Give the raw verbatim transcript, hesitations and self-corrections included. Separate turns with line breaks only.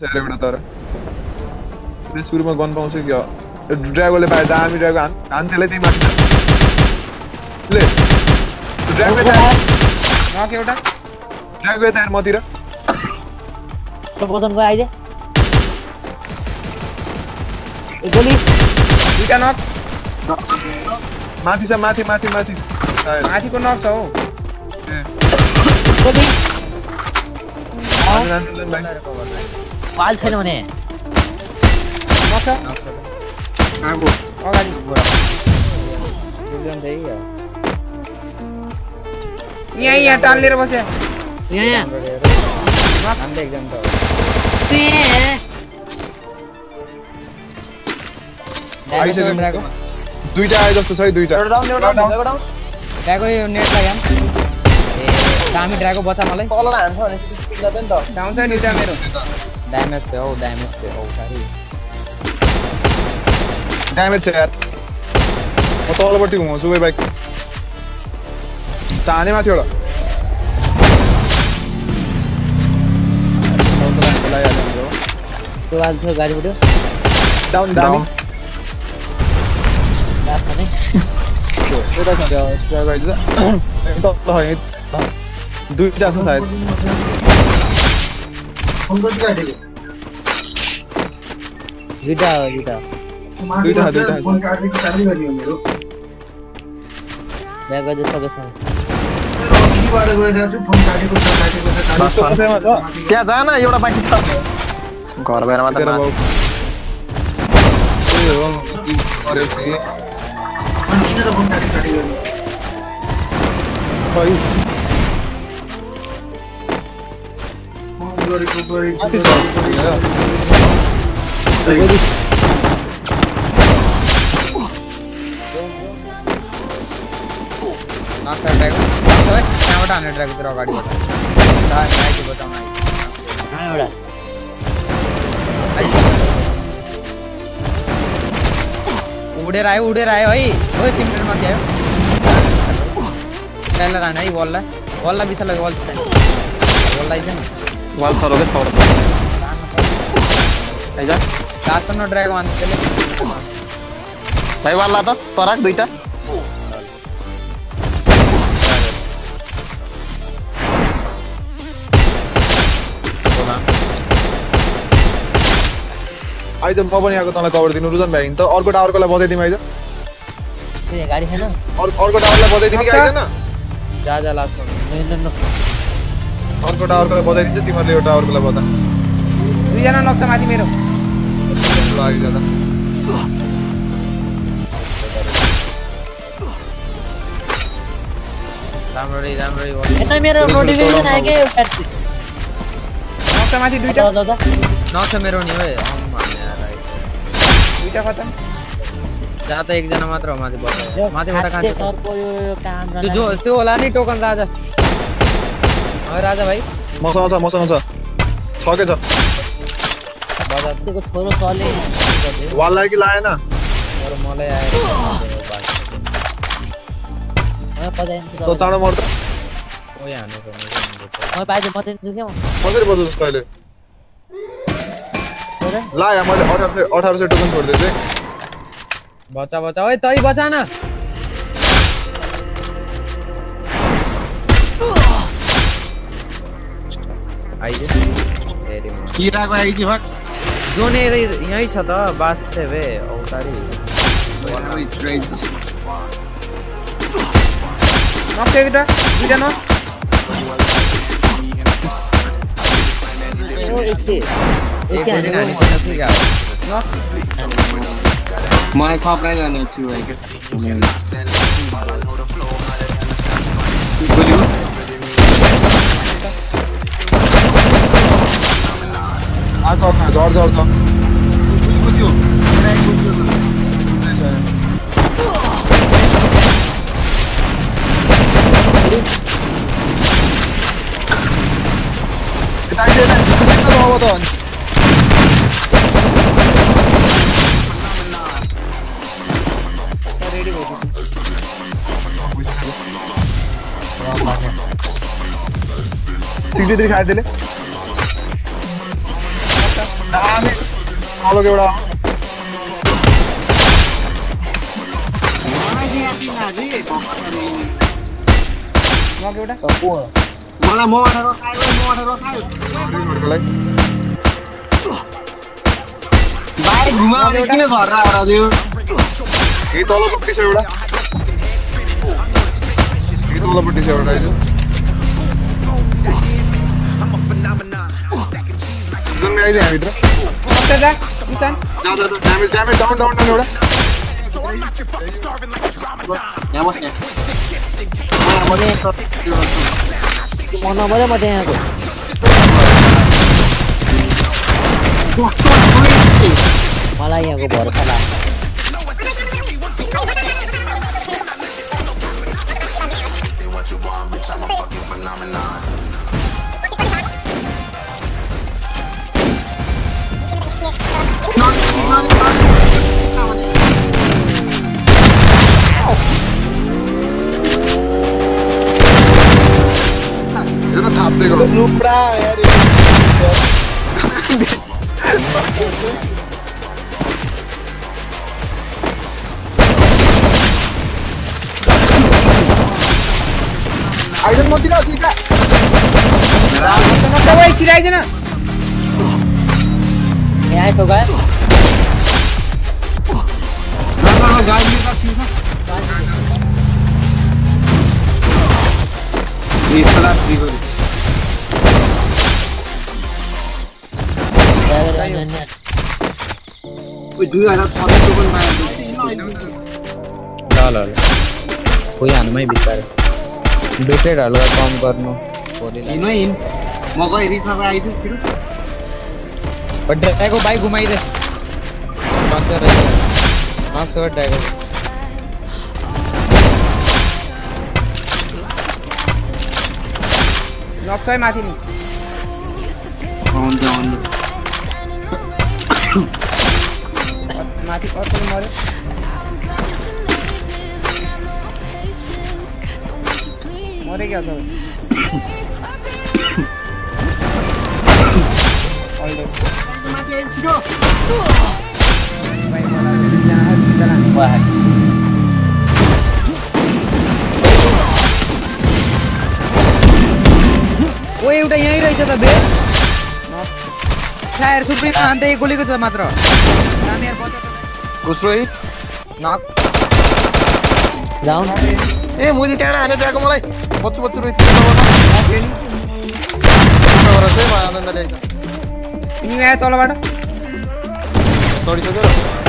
अरे बेटा तर मैं सुरुमा गन पाउँछ कि ड्रागोले पाए दामी ड्रागो हान हान त्यसलाई त्यही माथि ले ड्रागो त
नक एउटा
ड्रागो त मतिर
तो पोजनको आइदे ए गोली
दुईटा नक
माथि छ माथि माथि माथि
माथिको नक छ हो
गोली पाल छैन भने
नक छ
आगो
अगाडि
दुईजना देई
यहाँ यहाँ टाल्लेर बस्या
यहाँ यहाँ
हामीले एक्जाम त
आइसक्यो ड्रागो दुईटा आए जस्तो छ है दुईटा
एउटा डाउन एउटा डाउन एउटा डाउन
ड्रागो यो नेट लाग्याम ए दामी ड्रागो बचा मलाई
तल हान्छ भने स्पिड लाग्दैन त
डाउन छ दुईटा मेरो
ड्यामेज छ हो ड्यामेज छ हो सारी
ड्यामेज छ यार म तलपट्टि घुमाउँछु वे बाइक ताने माथि एउटा
त्यो आज थियो गाडी उड्यो
डाउन डाउन
लास्ट भने
एउटा छ स्ट्राइक आइज त ल है दुईटा छ सायद
दुईटा दुईटा
दुईटा दुईटा
ब्याग गयो सकेछ
त्यहाँ जा न एउटा बाँकी छ घर बाहिर मात्र
नक्सा ड्रागो त्यहाँबाट हान्ने ड्रागोतिर अगाडिबाट माइती बचाउन
कहाँ एउटा
उडेर आयो उडेर आयो है ओइ पिन्टर माथि आयो ट्रेलर हाने है बललाई बललाई बिसाल बल बललाई चाहिँ
वाल छ रोके छोड आइजा
लास्ट न ड्रागो हान्ने त्यसले
भाइ वालला त तराक दुईटा
आइज म पनि यहाँको तँलाई कभर दिनु रुजन भाइ त अर्को टावरकोलाई बजाइदिउँ आइज
त्यो गाडी छैन
अर्को टावरलाई बजाइदिनु कि आइज न
जा जा लास्ट
अर्को टावरकोलाई बजाइदिन्छ तिमीहरूले यो टावरकोलाई बजा
दुईजना नक्सा माथि मेरो
लागि जाँदा
राम्ररी राम्ररी
एता मेरो नोटिफिकेसन आयो के
नक्सा माथि दुईटा
दादा
नक्सा मेरो नि ओए दुईटा खतम जहाँ त एकजना मात्र हो माथि बस्छ माथिबाट कान्छ
सरको यो काम
त्यो जो त्यो होला नि टोकन राजा अरे राजा भाइ
मसँग छ मसँग छ छ के छ
बजारको छोरो चले
वाललाई कि लाएन
तर मलाई आयो
म पजाइन
त चाँडो मर्छ
ओइ हाने त
म पाइजे मते जुके म
कसरी बजाउँछ तैले ला यहाँ मैले अठार सय टोकन छोड्दै थिएँ
बचा बचा ओइ तै बचा न आइजे भेरी मच
किराको आइजी भाग
जोने यही छ त बास्ते बे औतारी नक्सा एउटा दुईटा न
ओ एकसे
एकजना हानि छैन ठीक आहे
म सबलाई जाने छु भाइ के बोल्यो
आको झर झर छ बुझ्यो ताइले न किन बाबा त रेडी भयो सिक्सटी थ्री खाइदिले दामी तलको एउटा
नक एउटा
मलाई म अठार खायो म अठार खायो बाइक घुमा किन झर्रा आउरा दियो
यही तलपट्टि छ एउटा यही तलपट्टि छ एउटा यो जुन आइदियो हामीभित्र
मत जा किसान
जा जा damage damage down down down एउटा
यहाँ बस यहाँ
म नमरे म त्यहाँको मलाई यहाँको भरोसा लाग्छ
यो न थाप्दै गयो
लुप्रा यार
आइजन मन्दिर हो दुईटा
दवाई छिराइछ न
यहाँ आइसो गयो
नगरमा गाडी का फिर्छ ए सला फ्री गरे ओइ दुई हजार छत्तीस को पनि माया
ल ल ल कोही हानुमै बिचारे बेटेड हल्का कम गर्नु पोले
हिँड हिँड म गए रिसमा आइछु छिटो
ड्रागो बाइक घुमाइदे माक्स रे माक्स रे ड्रागो नक्स है माथि नि
आउन दे आउन दे
माथि कतले मर्यो मरे क्या सब अहिले
माथि आइ छिटो
भाइ मलाई यहाँ भित्र हान्नु भयो ओ एउटा यही रहेछ त बे टायर सुप्रिम हान्दै गोलीको छ मात्र दाम यार बजा त
दोस्रो हिट नक
जाउँ
ए मुली टाढा हाने ड्रागो मलाई बच्चु बच्चु रोइछ नक चाहिँ आनन्द ल्याइछ
तिमी आयो तलबाट
तडिसक्यो